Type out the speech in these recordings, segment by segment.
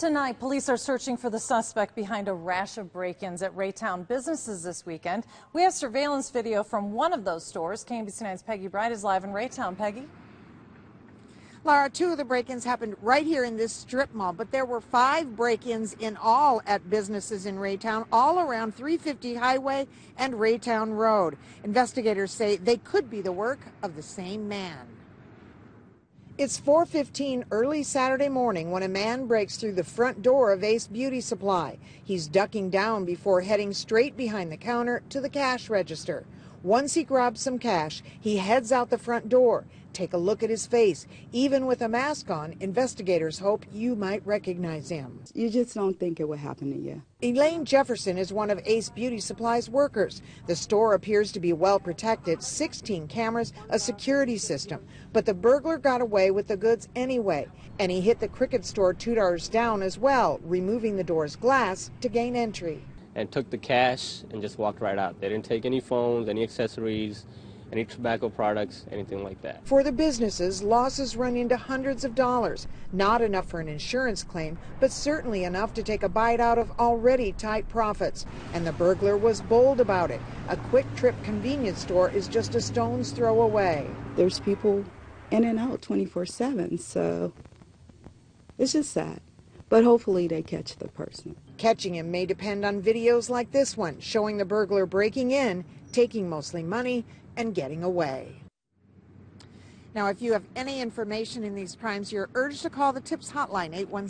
Tonight, police are searching for the suspect behind a rash of break-ins at Raytown businesses this weekend. We have surveillance video from one of those stores. KMBC 9's Peggy Bright is live in Raytown. Peggy? Laura, two of the break-ins happened right here in this strip mall, but there were 5 break-ins in all at businesses in Raytown, all around 350 Highway and Raytown Road. Investigators say they could be the work of the same man. It's 4:15 early Saturday morning when a man breaks through the front door of Ace Beauty Supply. He's ducking down before heading straight behind the counter to the cash register. Once he grabs some cash, he heads out the front door. Take a look at his face. Even with a mask on, investigators hope you might recognize him. You just don't think it would happen to you. Elaine Jefferson is one of Ace Beauty Supply's workers. The store appears to be well protected, 16 cameras, a security system. But the burglar got away with the goods anyway, and he hit the Cricket store 2 doors down as well, removing the door's glass to gain entry. And took the cash and just walked right out. They didn't take any phones, any accessories, any tobacco products, anything like that. For the businesses, losses run into hundreds of dollars. Not enough for an insurance claim, but certainly enough to take a bite out of already tight profits. And the burglar was bold about it. A quick trip convenience store is just a stone's throw away. There's people in and out 24/7, so it's just sad. But hopefully they catch the person. Catching him may depend on videos like this one, showing the burglar breaking in, taking mostly money, and getting away. Now, if you have any information in these crimes, you're urged to call the TIPS hotline,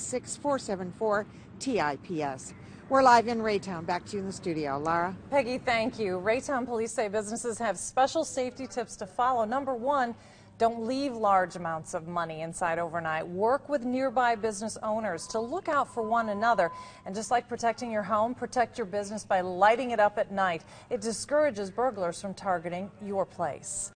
816-474-TIPS. We're live in Raytown. Back to you in the studio. Lara? Peggy, thank you. Raytown police say businesses have special safety tips to follow. Number 1, don't leave large amounts of money inside overnight. Work with nearby business owners to look out for one another. And just like protecting your home, protect your business by lighting it up at night. It discourages burglars from targeting your place.